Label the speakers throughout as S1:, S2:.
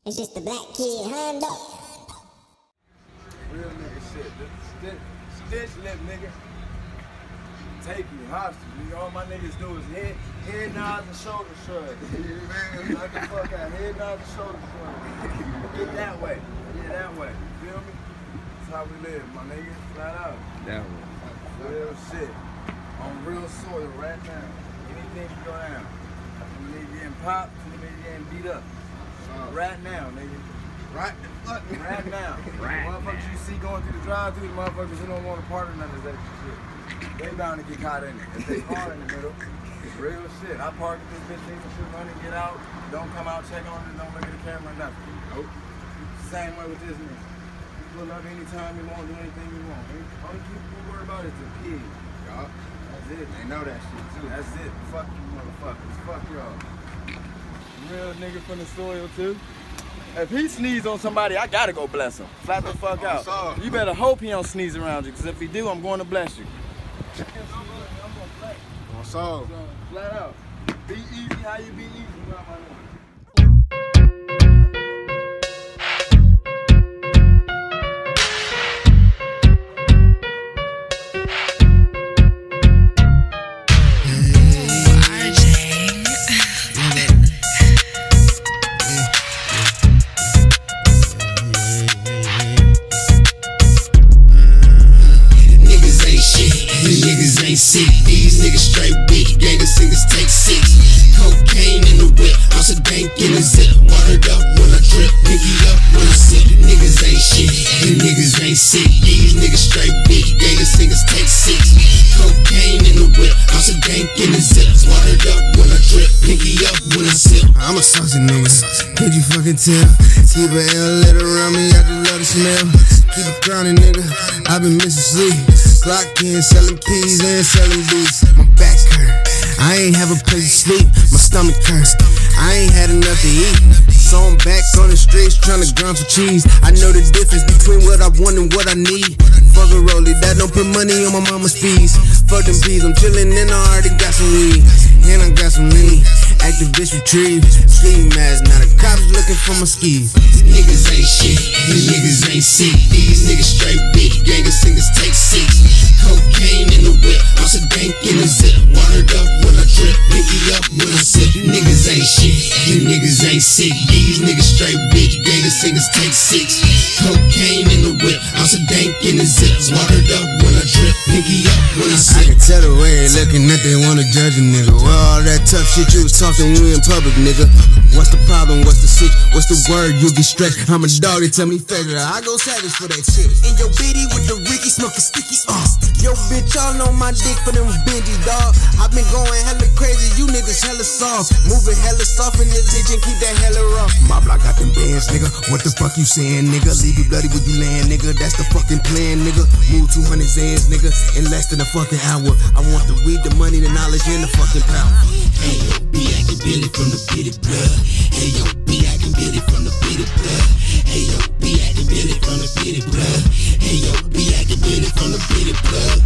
S1: It's just the black kid Honda.
S2: Real nigga shit. Stitch lip nigga. Take you hostage. Nigga. All my niggas do is head nods and shoulder shrugs. Knock the fuck out. Head nods and shoulder shrugs. Get that way. Yeah, that way. You feel me? That's how we live, my nigga. Flat out.
S3: That way.
S2: Real shit. On real soil right now. Anything can go down. Some nigga getting popped, some nigga getting beat up. Right now, nigga. Right the fuck right now.
S3: Right
S2: motherfuckers
S3: now.
S2: you see going through the drive-through, the motherfuckers who don't want to part of none of that shit. They bound to get caught in it. If they car in the middle, it's real shit. I park at this bitch, need some shit money, get out, don't come out, check on it, don't look at the camera, nothing. Nope. Same way with this nigga. Pull up anytime you want, do anything you want. Only people you worry about is the pig. Yup. That's it. They know that shit too. That's it. Fuck you motherfuckers. Fuck y'all. Real nigga from the soil too. If he sneeze on somebody, I gotta go bless him. Flat the fuck out. You better hope he don't sneeze around you, because if he do, I'm going to bless you.
S3: What's up?
S2: Flat out. Be easy how you be easy.
S4: These niggas straight bitch, gangster singers take 6. Cocaine in the whip, ounce of dank in the zip. Watered up when I drip, pinky up when I sip. Niggas ain't shit, you niggas ain't sick. These niggas straight bitch, gangster singers take 6. Cocaine in the whip, ounce of dank in the zip. Watered up when I drip, pinky up when I sip.
S5: I'm a saucy nigga, could you fucking tell? Keep a L lit around me, I just love the smell. Keep it grounded, nigga, I been missing sleep. Clock in, selling keys and selling beats. My back hurt, I ain't have a place to sleep. My stomach hurts, I ain't had enough to eat. So I'm back on the streets trying to grind for cheese. I know the difference between what I want and what I need. Fuck a rollie, that don't put money on my mama's fees. Fuck them peas, I'm chillin' and I already got some weed. And I got some lean, activist retrieve. Ski mask, now the cops looking for my skis.
S4: Niggas ain't shit, these niggas ain't sick. These niggas straight bitch, gangster singers take 6. Cocaine in the whip, ounce of dank in the zip. Watered up when I drip, pinky up when I sip. Niggas ain't shit, you niggas ain't sick. These niggas straight bitch, gangster singers take 6. Cocaine in the whip, ounce of dank in the zip. Watered up when I drip, pinky up when I sip.
S5: I can tell the way they looking that they wanna judge a nigga. Well, all that tough shit you was talking when we in public, nigga. What's the problem? What's the shit? What's the word? You get stretched. I'm a dog, they tell me figure. I go savage for that shit. In your bitty with the Ricky smoking sticky. Yo, bitch, all on my dick for them Benjis, dog. I been going hella crazy, you niggas hella soft. Moving hella soft in this bitch and keep that hella rough. My block got them bands, nigga. What the fuck you saying, nigga? Leave you bloody where you land, nigga. That's the fucking plan, nigga. Move 200 Zans, nigga, in less than a fucking hour. I want the weed, the money, the knowledge, and the fucking power.
S4: Hey yo, B, I can build it from the bitty blood. Hey yo, B, I can build it from the bitty blood. Hey yo, B, I can build it from the bitty blood. Hey yo, B, I can build it from the bitty blood.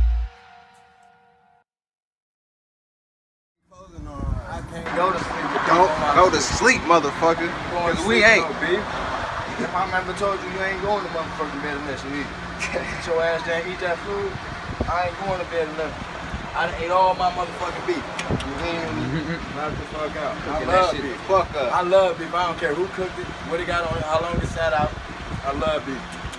S2: I can't go to sleep.
S3: Don't go to sleep, motherfucker. Cause we ain't.
S2: If my member told you you ain't going to motherfucking bed unless you eat. Get your ass down, eat that food. I ain't going to bed unless I done ate all my motherfucking beef. You hear me? Knock the fuck out. I love
S3: shit
S2: beef.
S3: the fuck up.
S2: I love beef. I don't care who cooked it, what it got on it, how long it sat out. I love beef.